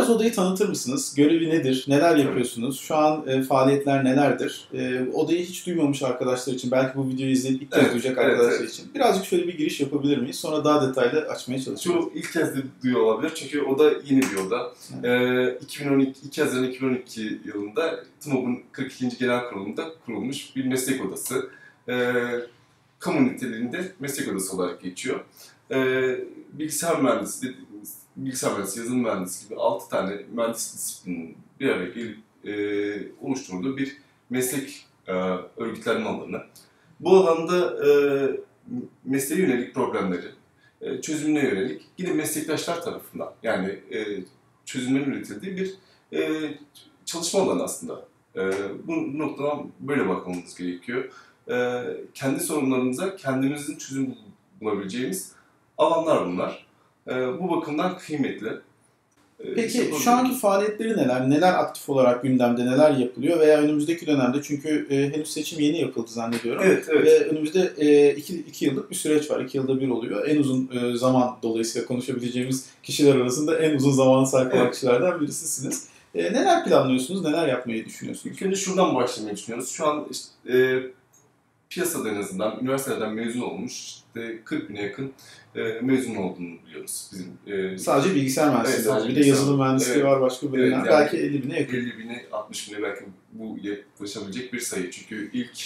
Biraz odayı tanıtır mısınız? Görevi nedir? Neler yapıyorsunuz? Şu an faaliyetler nelerdir? Odayı hiç duymamış arkadaşlar için, belki bu videoyu izleyip ilk kez duyacak arkadaşlar için birazcık şöyle bir giriş yapabilir miyiz? Sonra daha detaylı açmaya çalışacağız. Çoğu ilk kez de duyuyor olabilir çünkü oda yeni bir oda. 2 Haziran 2012 yılında TMOB'un 42. Genel Kurulu'nda kurulmuş bir meslek odası. Kamu niteliğinde meslek odası olarak geçiyor. Bilgisayar mühendisi, yazılım mühendisi gibi 6 tane mühendis disiplinin bir araya gelip oluşturduğu bir meslek örgütlenme alanı. Bu alanda mesleğe yönelik problemleri çözümüne yönelik yine meslektaşlar tarafından, yani çözümlerin üretildiği bir çalışma alanı aslında. Bu noktadan böyle bakmamız gerekiyor. Kendi sorunlarımıza kendimizin çözüm bulabileceğimiz alanlar bunlar. Bu bakımdan kıymetli. Peki şu anki faaliyetleri neler? Neler aktif olarak gündemde, neler yapılıyor veya önümüzdeki dönemde, çünkü henüz seçim yeni yapıldı zannediyorum. Evet. Ve önümüzde 2 yıllık bir süreç var. 2 yılda bir oluyor. En uzun zaman, dolayısıyla konuşabileceğimiz kişiler arasında en uzun zamanı sahip olan kişilerden birisisiniz. Neler planlıyorsunuz, neler yapmayı düşünüyorsunuz? İlk önce şuradan başlamayı düşünüyoruz. Şu an piyasada en azından üniversitelerden mezun olmuş 40 bine yakın mezun olduğunu biliyoruz bizim. Sadece bilgisayar mühendisliği var. Bir de yazılım mühendisliği var, başka bölümler. Yani belki 50 bine yakın. 50 bine, 60 bine belki bu yaklaşabilecek bir sayı. Çünkü ilk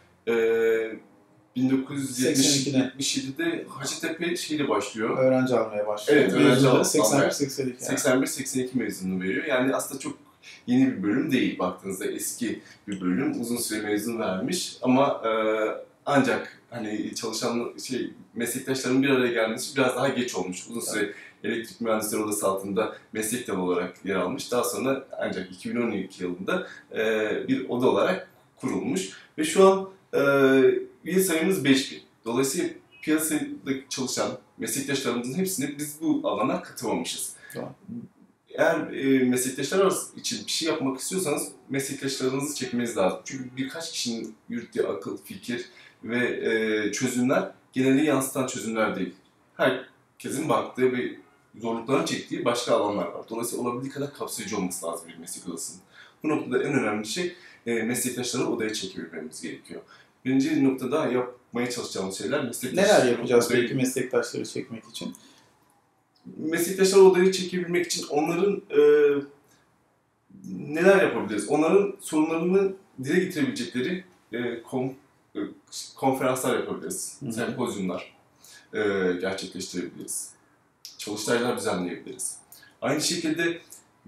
1977'de Hacettepe şeyle başlıyor. Öğrenci almaya başlıyor. Evet, öğrenci almaya. 81-82. 81-82 mezunu veriyor. Yani aslında çok yeni bir bölüm değil baktığınızda, eski bir bölüm. Uzun süre mezun vermiş ama ancak hani çalışan meslektaşların bir araya gelmesi biraz daha geç olmuş. Uzun süre elektrik mühendisleri odası altında meslek dalı olarak yer almış. Daha sonra ancak 2012 yılında bir oda olarak kurulmuş ve şu an üye sayımız 5000. Dolayısıyla piyasada çalışan meslektaşlarımızın hepsini biz bu alana katılmamışız. Tamam. Eğer meslektaşlar için bir şey yapmak istiyorsanız meslektaşlarınızı çekmeniz lazım. Çünkü birkaç kişinin yürüttüğü akıl, fikir ve çözümler geneli yansıtan çözümler değil. Herkesin baktığı ve zorluklarını çektiği başka alanlar var. Dolayısıyla olabildiği kadar kapsayıcı olması lazım bir meslek odasının. Bu noktada en önemli şey meslektaşları odaya çekebilmemiz gerekiyor. Birinci noktada yapmaya çalışacağımız şeyler meslektaşları... Neler yapacağız peki meslektaşları çekmek için? Meslektaşları odaya çekebilmek için onların neler yapabiliriz? Onların sorunlarını dile getirebilecekleri konferanslar yapabiliriz, sempozyumlar gerçekleştirebiliriz, çalıştaylar düzenleyebiliriz. Aynı şekilde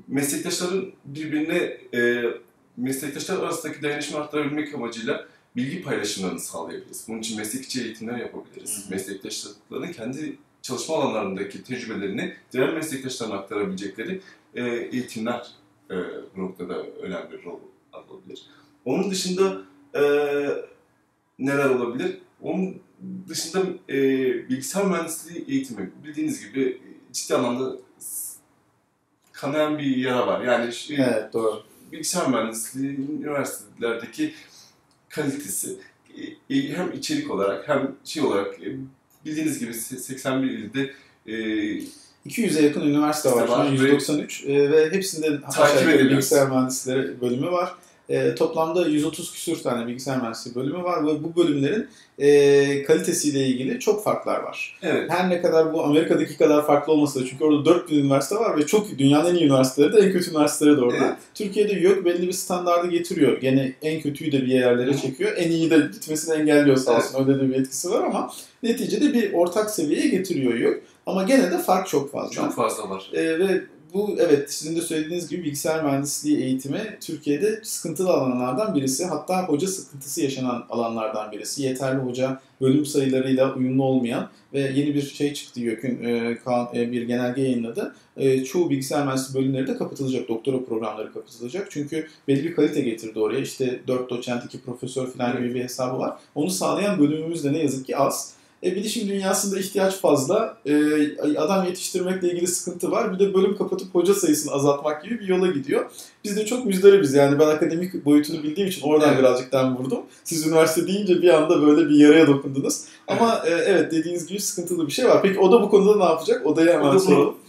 meslektaşlar arasındaki dayanışma arttırabilmek amacıyla bilgi paylaşımlarını sağlayabiliriz. Bunun için meslek içi eğitimler yapabiliriz. Meslektaşların kendi çalışma alanlarındaki tecrübelerini diğer meslektaşlarına aktarabilecekleri eğitimler bu noktada önemli bir rol alabilir. Onun dışında neler olabilir? Onun dışında bilgisayar mühendisliği eğitimi bildiğiniz gibi ciddi anlamda kanayan bir yara var. Yani evet, doğru. Bilgisayar mühendisliği üniversitelerdeki kalitesi hem içerik olarak hem olarak bildiğiniz gibi 81 ilde 200'e yakın üniversite var. Şu an 193 ve hepsinde bilgisayar mühendisleri bölümü var. Toplamda 130 küsur tane bilgisayar mühendisliği bölümü var ve bu bölümlerin kalitesiyle ilgili çok farklar var. Evet. Her ne kadar bu Amerika'daki kadar farklı olmasa da, çünkü orada 4000 üniversite var ve çok dünyanın en iyi üniversiteleri de en kötü üniversiteleri de orada. Evet. Türkiye'de yok, belli bir standardı getiriyor. Gene en kötüyü de bir yerlere çekiyor. En iyi de gitmesini engelliyor sağ olsun. Evet. Öyle de bir etkisi var ama neticede bir ortak seviyeye getiriyor yok. Ama gene de fark çok fazla. Çok fazla var. Ve bu, evet, sizin de söylediğiniz gibi bilgisayar mühendisliği eğitimi Türkiye'de sıkıntılı alanlardan birisi. Hatta hoca sıkıntısı yaşanan alanlardan birisi. Yeterli hoca bölüm sayılarıyla uyumlu olmayan ve yeni bir şey çıktı, YÖK'ün bir genelge yayınladı. Çoğu bilgisayar mühendisliği bölümleri de kapatılacak, doktora programları kapatılacak. Çünkü belli bir kalite getirdi oraya. İşte 4 doçent, 2 profesör falan gibi bir hesabı var. Onu sağlayan bölümümüz de ne yazık ki az. Bilişim dünyasında ihtiyaç fazla, adam yetiştirmekle ilgili sıkıntı var. Bir de bölüm kapatıp hoca sayısını azaltmak gibi bir yola gidiyor. Biz de çok müzdaribiz, yani ben akademik boyutunu bildiğim için oradan birazcık vurdum. Siz üniversite deyince bir anda böyle bir yaraya dokundunuz. Ama evet, dediğiniz gibi sıkıntılı bir şey var. Peki o da bu konuda ne yapacak? Odaya hemen soralım.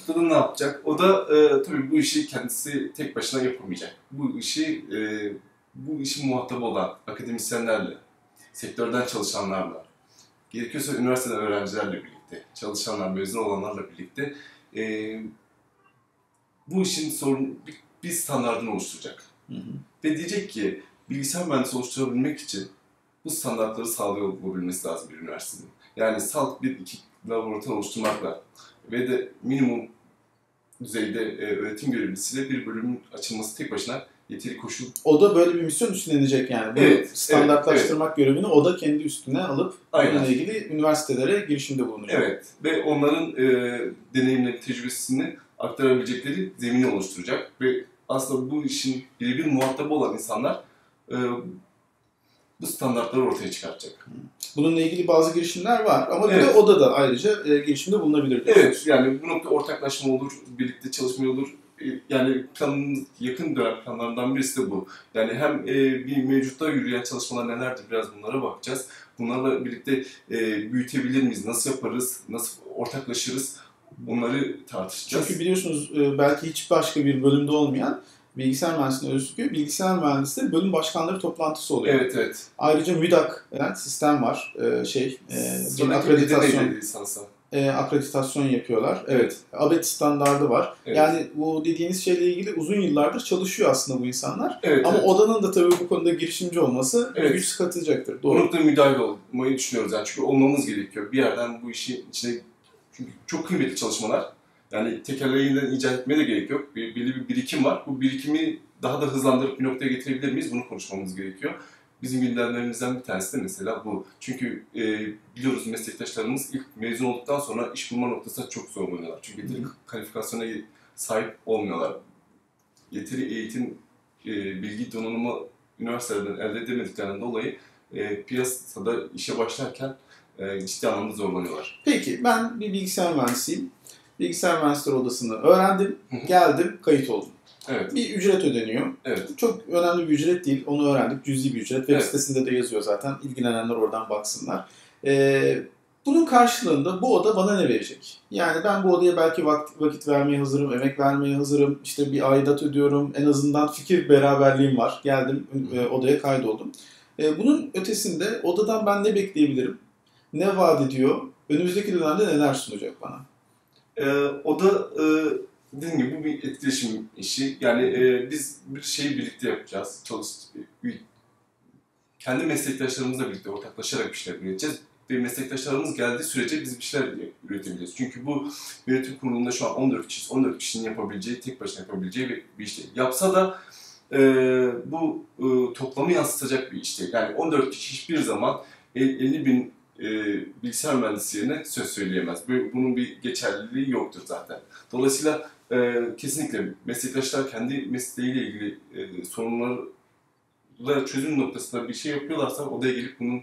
noktada ne yapacak? O da tabii bu işi kendisi tek başına yapamayacak. Bu işin muhatabı olan akademisyenlerle, sektörden çalışanlarla, gerekiyorsa üniversiteden öğrencilerle birlikte, çalışanlar, mezun olanlarla birlikte bu işin bir standartını oluşturacak. Hı hı. Ve diyecek ki bilgisayar mühendisi oluşturabilmek için bu standartları sağlayabilmesi lazım bir üniversitenin. Yani salt bir iki laboratuvar oluşturmakla ve de minimum düzeyde öğretim görevlisiyle bir bölümün açılması tek başına yeteri koşul. O da böyle bir misyon üstlenecek yani. Bu standartlaştırmak görevini o da kendi üstüne alıp bununla ilgili üniversitelere girişimde bulunacak. Evet ve onların deneyimleri, tecrübesini aktarabilecekleri zemini oluşturacak ve aslında bu işin birebir muhatabı olan insanlar bu standartları ortaya çıkartacak. Bununla ilgili bazı girişimler var ama bir de ODA da ayrıca girişimde bulunabilir diyorsunuz. Evet, yani bu nokta ortaklaşma olur, birlikte çalışma olur. Yani planın yakın dönem planlarından birisi de bu. Yani hem bir mevcutta yürüyen çalışmalar nelerdir biraz bunlara bakacağız. Bunlarla birlikte büyütebilir miyiz, nasıl yaparız, nasıl ortaklaşırız bunları tartışacağız. Çünkü biliyorsunuz belki hiç başka bir bölümde olmayan bilgisayar mühendisliğine özgü bilgisayar mühendisleri bölüm başkanları toplantısı oluyor. Evet, evet. Ayrıca MÜDAK denen sistem var. Akreditasyon yapıyorlar. Evet. ABET standardı var. Evet. Yani bu dediğiniz şeyle ilgili uzun yıllardır çalışıyor aslında bu insanlar. Evet, ama ODA'nın da tabii bu konuda girişimci olması güç katacaktır. Doğru. Bu noktada müdahale olmayı düşünüyoruz. Yani çünkü olmamız gerekiyor. Bir yerden bu işin içine, çünkü çok kıymetli çalışmalar. Yani tekerleğinden icat etmeye de gerek yok. Belli bir birikim var. Bu birikimi daha da hızlandırıp bir noktaya getirebilir miyiz? Bunu konuşmamız gerekiyor. Bizim gündemlerimizden bir tanesi de mesela bu. Çünkü biliyoruz meslektaşlarımız ilk mezun olduktan sonra iş bulma noktasında çok zorlanıyorlar. Çünkü yeteri kalifikasyona sahip olmuyorlar. Yeteri eğitim, bilgi donanımı üniversitelerden elde edemediklerinden dolayı piyasada işe başlarken ciddi anlamda zorlanıyorlar. Peki ben bir bilgisayar mühendisiyim. Bilgisayar mühendisleri odasını öğrendim, geldim, kayıt oldum. Evet. Bir ücret ödeniyor. Evet. Çok önemli bir ücret değil, onu öğrendik. Cüzi bir ücret. Web sitesinde de yazıyor zaten. İlgilenenler oradan baksınlar. Bunun karşılığında bu oda bana ne verecek? Yani ben bu odaya belki vakit vermeye hazırım, emek vermeye hazırım. İşte bir aidat ödüyorum. En azından fikir beraberliğim var. Geldim, odaya kaydoldum. Bunun ötesinde odadan ben ne bekleyebilirim? Ne vaat ediyor? Önümüzdeki dönemde neler sunacak bana? O da dediğim gibi bu bir etkileşim işi. Yani biz bir şeyi birlikte yapacağız. Kendi meslektaşlarımızla birlikte ortaklaşarak bir şeyler üreteceğiz. Ve meslektaşlarımız geldiği sürece biz bir şeyler üretebiliriz. Çünkü bu yönetim kurulunda şu an 14 kişinin yapabileceği, tek başına yapabileceği bir iş değil. Yapsa da bu toplamı yansıtacak bir iş değil. Yani 14 kişi hiçbir zaman 50.000 bilgisayar mühendisliğine söz söyleyemez. Bunun bir geçerliliği yoktur zaten. Dolayısıyla kesinlikle meslektaşlar kendi mesleğiyle ilgili sorunlarla çözüm noktasında bir şey yapıyorlarsa odaya gelip bunun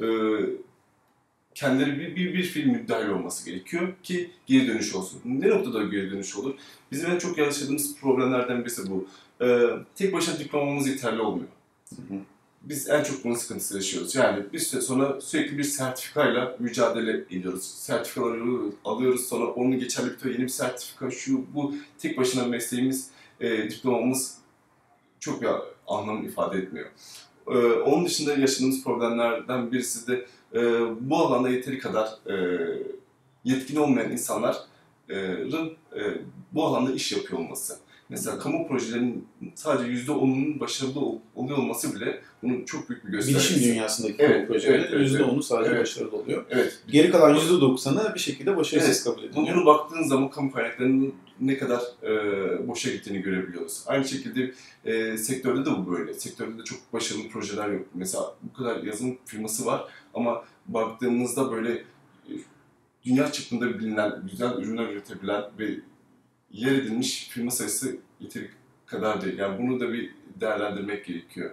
kendileri bir film müdahil olması gerekiyor ki geri dönüş olsun. Ne noktada geri dönüş olur? Bizim en çok yaşadığımız problemlerden birisi bu. Tek başına diplomamız yeterli olmuyor. Biz en çok bunun sıkıntısı yaşıyoruz. Yani bir süre sonra sürekli bir sertifikayla mücadele ediyoruz. Sertifikaları alıyoruz, sonra onu geçerli bitiyor, yeni bir sertifika, bu tek başına mesleğimiz, diplomamız çok bir anlam ifade etmiyor. Onun dışında yaşadığımız problemlerden birisi de bu alanda yeteri kadar yetkin olmayan insanların bu alanda iş yapıyor olması. Mesela kamu projelerinin sadece %10'unun başarılı oluyor olması bile bunun çok büyük bir göstergesi. Bilişim dünyasındaki kamu projelerin %10'u sadece başarılı oluyor. Evet. Geri kalan %90'ı bir şekilde başarısız kabul ediliyor. Bunu baktığın zaman kamu kaynaklarının ne kadar boşa gittiğini görebiliyoruz. Aynı şekilde sektörde de bu böyle. Sektörde de çok başarılı projeler yok. Mesela bu kadar yazılım firması var ama baktığımızda böyle dünya çapında bilinen, güzel ürünler üretebilen ve yer edilmiş firma sayısı yeteri kadar değil. Yani bunu da bir değerlendirmek gerekiyor.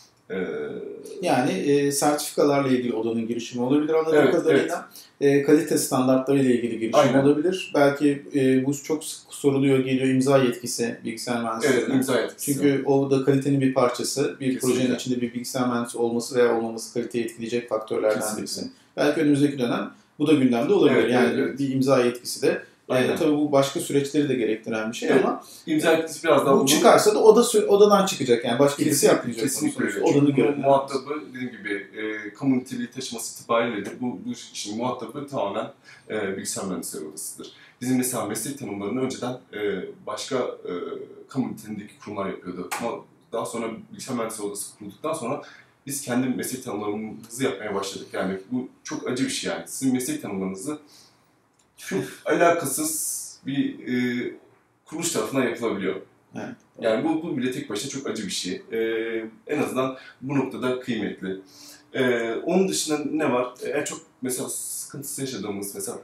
Yani sertifikalarla ilgili odanın girişimi olabilir anladığım kadarıyla. Kalite standartları ile ilgili girişim olabilir. Belki bu çok sık soruluyor, geliyor imza yetkisi bilgisayar mühendisliğine. Evet, imza yetkisi. Çünkü o da kalitenin bir parçası. Bir projenin içinde bir bilgisayar mühendisi olması veya olmaması kaliteyi etkileyecek faktörlerden birisi. Belki önümüzdeki dönem bu da gündemde olabilir. Bir imza yetkisi de Tabii bu başka süreçleri de gerektiren bir şey ama imza etkisi biraz daha bu çıkarsa da odadan çıkacak yani başka birisi yapmayacak. Kesinlikle öyle. Odanı Çünkü muhatabı dediğim gibi kamu niteliği taşıması itibariyle de bu işin muhatabı tamamen bilgisayar mühendisleri odasıdır. Bizim mesela meslek tanımlarını önceden başka kamu niteliğindeki kurumlar yapıyordu. Ama daha sonra bilgisayar mühendisleri odası kurulduktan sonra biz kendi meslek tanımlarımızı yapmaya başladık. Yani bu çok acı bir şey yani. Sizin meslek tanımlarınızı çok alakasız bir kuruluş tarafından yapılabiliyor. Evet. Yani bu bile tek başına çok acı bir şey. En azından bu noktada kıymetli. Onun dışında ne var? En çok mesela sıkıntısı yaşadığımız mesela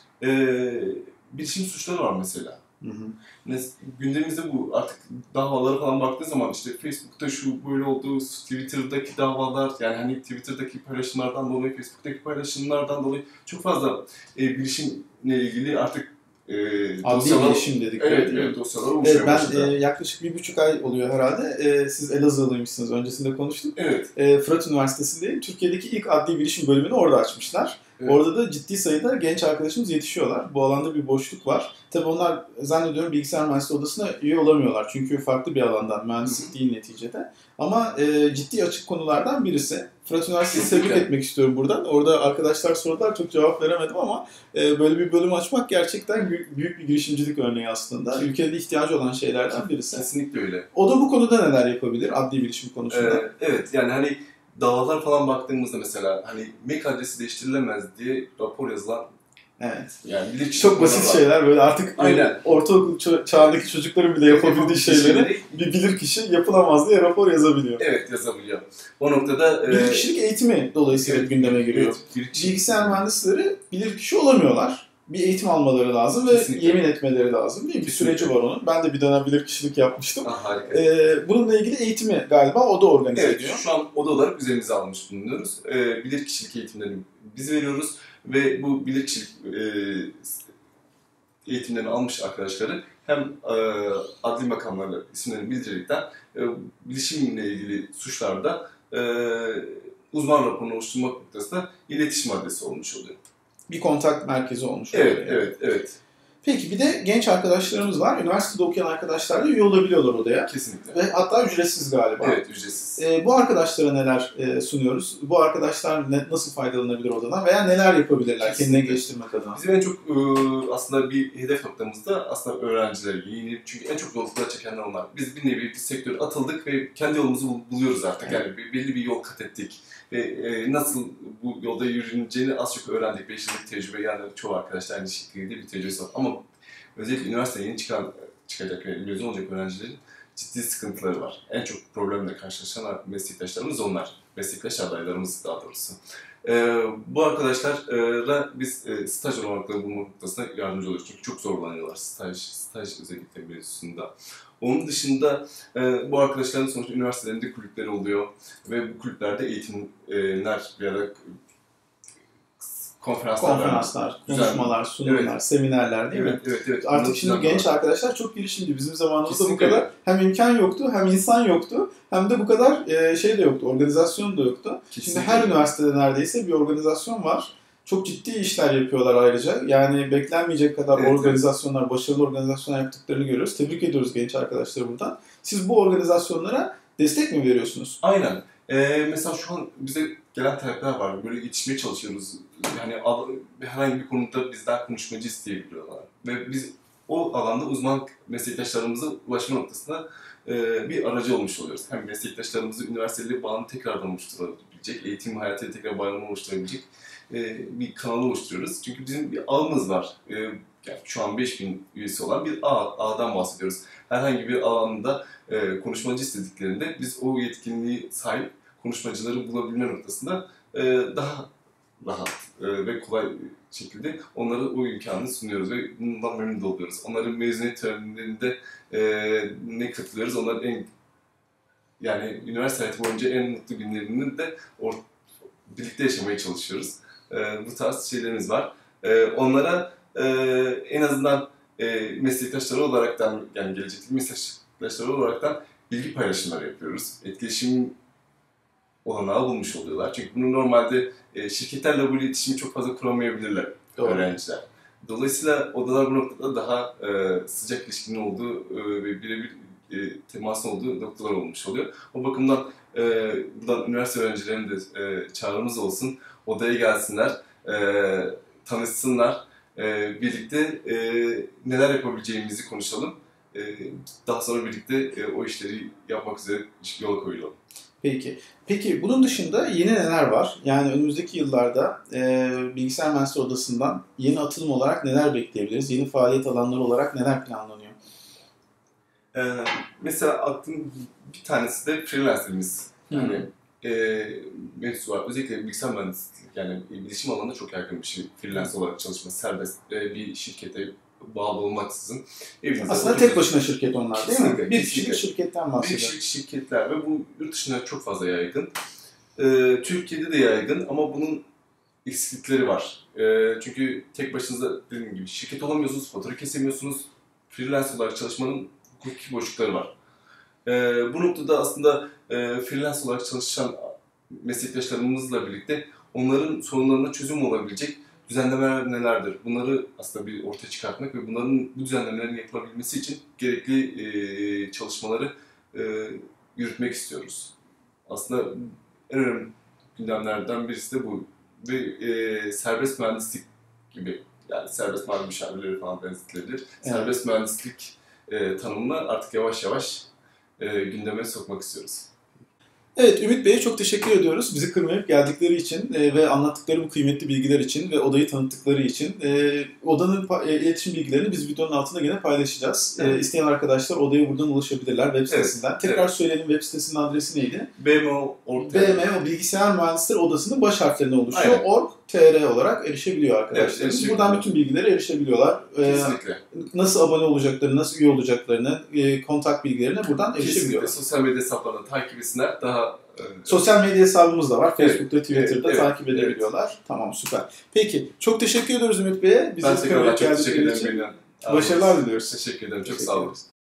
bilişim suçları var mesela. Hı hı. Gündemimizde bu artık davalara falan baktığı zaman işte Facebook'ta şu böyle oldu, Twitter'daki davalar yani hani Twitter'daki paylaşımlardan dolayı, Facebook'taki paylaşımlardan dolayı çok fazla bilişimle ilgili artık dosyalar bilişim dedik. Evet, dosyalar oluşmaya başladı. Yaklaşık 1,5 ay oluyor herhalde. Siz Elazığlıymışsınız, öncesinde konuştuk. Evet. Fırat Üniversitesi'ndeyim. Türkiye'deki ilk adli bilişim bölümünü orada açmışlar. Evet. Orada da ciddi sayıda genç arkadaşımız yetişiyorlar. Bu alanda bir boşluk var. Tabii onlar zannediyorum bilgisayar mühendisliği odasına üye olamıyorlar. Çünkü farklı bir alandan, mühendislik değil neticede. Ama ciddi açık konulardan birisi. Fırat Üniversitesi'ni tebrik etmek istiyorum buradan. Orada arkadaşlar sorular, çok cevap veremedim ama böyle bir bölüm açmak gerçekten büyük bir girişimcilik örneği aslında. Ülkede ihtiyacı olan şeylerden birisi. Kesinlikle öyle. O da bu konuda neler yapabilir adli bilişim konusunda? Evet, yani hani davalar falan baktığımızda mesela hani MAC adresi değiştirilemez diye rapor yazılan. Evet. Yani çok basit şeyler böyle artık ortaokul çağındaki çocukların bile yapabildiği şeyleri bir bilirkişi yapılamaz diye rapor yazabiliyor. Evet, yazabiliyor. O noktada bilirkişilik eğitimi dolayısıyla gündeme giriyor. Bilgisayar mühendisleri bilirkişi olamıyorlar. Bir eğitim almaları lazım ve yemin etmeleri lazım değil mi? Bir süreci var onun. Ben de bir dönem bilirkişilik yapmıştım. Harika. Bununla ilgili eğitimi galiba o da organize ediyor. Şu an oda olarak üzerimize almış bulunuyoruz. Bilirkişilik eğitimlerini biz veriyoruz ve bu bilirkişilik eğitimlerini almış arkadaşları hem adli makamlarla isimlerini bildirerekten bilişimle ilgili suçlarda uzman raporunu oluşturmak noktasında iletişim adresi olmuş oluyor. Bir kontak merkezi olmuş oluyor. Evet. Peki bir de genç arkadaşlarımız var. Üniversitede okuyan arkadaşlar da üye olabiliyorlar odaya. Kesinlikle. Ve hatta ücretsiz galiba. Evet, ücretsiz. Bu arkadaşlara neler sunuyoruz? Bu arkadaşlar nasıl faydalanabilir odadan veya neler yapabilirler kendini geliştirmek adına? Bizim en çok aslında bir hedef noktamızda aslında öğrenciler yeni. Çünkü en çok zorluklar çekenler onlar. Biz bir nevi bir sektöre atıldık ve kendi yolumuzu buluyoruz artık. Yani belli bir yol kat ettik. Ve nasıl bu yolda yürüneceğini az çok öğrendik. 5 yıllık tecrübe, yani çoğu arkadaşlar aynı şekilde bir tecrübesi var. Ama özellikle üniversiteye yeni çıkacak ve mezun olacak öğrencilerin ciddi sıkıntıları var. En çok problemle karşılaşan meslektaşlarımız onlar. Meslektaş adaylarımız daha doğrusu. Bu arkadaşlarla biz staj olanakları bulma noktasında yardımcı oluyoruz. Çünkü çok zorlanıyorlar staj özellikle mevzusunda. Onun dışında bu arkadaşların sonuçta üniversitelerinde kulüpleri oluyor ve bu kulüplerde eğitimler ya da konferanslar, konuşmalar, sunumlar, seminerler değil mi? Evet. Artık şimdi genç arkadaşlar çok girişimci. Bizim zamanımızda bu kadar hem imkan yoktu, hem insan yoktu, hem de bu kadar şey de yoktu, organizasyon da yoktu. Kesinlikle. Şimdi her üniversitede neredeyse bir organizasyon var. Çok ciddi işler yapıyorlar ayrıca. Yani beklenmeyecek kadar organizasyonlar, başarılı organizasyonlar yaptıklarını görüyoruz. Tebrik ediyoruz genç arkadaşları buradan. Siz bu organizasyonlara destek mi veriyorsunuz? Aynen. Mesela şu an bize gelen talepler var. Böyle yetişmeye çalışıyoruz. Yani herhangi bir konuda bizden konuşmacı isteyebiliyorlar. Ve biz o alanda uzman meslektaşlarımıza ulaşma noktasında bir aracı olmuş oluyoruz. Hem meslektaşlarımızı üniversiteyle bağını tekrardan oluşturabilecek, eğitim hayatıyla tekrar bağını oluşturabilecek bir kanal oluşturuyoruz. Çünkü bizim bir ağımız var. Yani şu an 5000 üyesi olan bir ağdan bahsediyoruz. Herhangi bir alanda konuşmacı istediklerinde biz o yetkinliği sahip konuşmacıları bulabilme noktasında daha rahat ve kolay şekilde onlara o imkanı sunuyoruz ve bundan memnun da oluyoruz. Onların mezuniyet törenlerinde ne katılıyoruz? Onların yani üniversite hayatı boyunca en mutlu günlerini de birlikte yaşamaya çalışıyoruz. Bu tarz şeylerimiz var. Onlara en azından meslektaşları olaraktan, yani gelecekteki meslektaşları olaraktan bilgi paylaşımları yapıyoruz. Etkileşim olanağı bulmuş oluyorlar. Çünkü bunu normalde şirketlerle bu iletişimi çok fazla kuramayabilirler öğrenciler. Dolayısıyla odalar bu noktada daha sıcak ilişkinin olduğu ve birebir temasın olduğu noktalar olmuş oluyor. O bakımdan buradan üniversite öğrencilerinin de çağrımız olsun. Odaya gelsinler, tanışsınlar. Birlikte neler yapabileceğimizi konuşalım. Daha sonra birlikte o işleri yapmak üzere yola koyulalım. Peki bunun dışında yeni neler var? Yani önümüzdeki yıllarda Bilgisayar Mühendisleri Odası'ndan yeni atılım olarak neler bekleyebiliriz? Yeni faaliyet alanları olarak neler planlanıyor? Mesela aklım bir tanesi de freelancer'imiz. Yani mevzu var. Özellikle bilgisayar mühendisliği, yani bilişim alanında çok yaygın bir şey. Freelance olarak çalışma, serbest bir şirkete bağlı olmaksızın. Aslında tek başına şirket onlar değil mi? Bir kişilik şirketten bahsediyoruz. Bir kişilik şirketler ve bu yurt dışında çok fazla yaygın. Türkiye'de de yaygın ama bunun eksiklikleri var. Çünkü tek başınıza dediğim gibi şirket olamıyorsunuz, fatura kesemiyorsunuz. Freelance olarak çalışmanın hukuki boşlukları var. Bu noktada aslında freelance olarak çalışan meslektaşlarımızla birlikte onların sorunlarına çözüm olabilecek düzenlemeler nelerdir? Bunları aslında bir ortaya çıkartmak ve bu düzenlemelerin yapılabilmesi için gerekli çalışmaları yürütmek istiyoruz. Aslında en önemli gündemlerden birisi de bu. Ve serbest mühendislik gibi, yani serbest mali müşavirleri falan benzetilebilir. Evet. Serbest mühendislik tanımını artık yavaş yavaş gündeme sokmak istiyoruz. Evet, Ümit Bey'e çok teşekkür ediyoruz. Bizi kırmayıp geldikleri için ve anlattıkları bu kıymetli bilgiler için ve odayı tanıttıkları için. Odanın iletişim bilgilerini biz videonun altında gene paylaşacağız. Evet. İsteyen arkadaşlar odaya buradan ulaşabilirler web sitesinden. Evet. Tekrar söyleyelim, web sitesinin adresi neydi? BMO.org. BMO Bilgisayar Mühendisleri Odası'nın baş harflerine oluşuyor. Org.tr olarak erişebiliyor arkadaşlarımız. Evet, buradan bütün bilgilere erişebiliyorlar. Kesinlikle. Nasıl abone olacaklarını, nasıl üye olacaklarını, kontak bilgilerine buradan erişebiliyorlar. Kesinlikle. Sosyal medya hesaplarını takip etsinler. Daha sosyal medya hesabımız da var. Facebook'ta, Twitter'da takip edebiliyorlar. Evet. Tamam, süper. Peki, çok teşekkür ediyoruz Ümit Bey'e. Ben tekrar çok teşekkür ederim. Başarılar diliyoruz. Teşekkür ederim. Çok sağ olun.